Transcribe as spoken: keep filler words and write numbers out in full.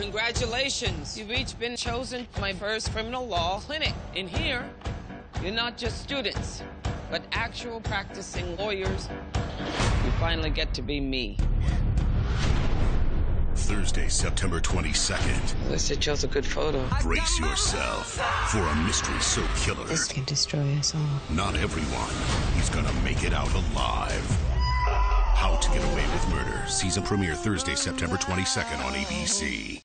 Congratulations. You've each been chosen to my first criminal law clinic. In here, you're not just students, but actual practicing lawyers. You finally get to be me. Thursday, September twenty-second. Alyssa chose a good photo. Brace yourself for a mystery so killer. This can destroy us all. Not everyone is gonna make it out alive. How to Get Away with Murder. Season premiere Thursday, September twenty-second on A B C.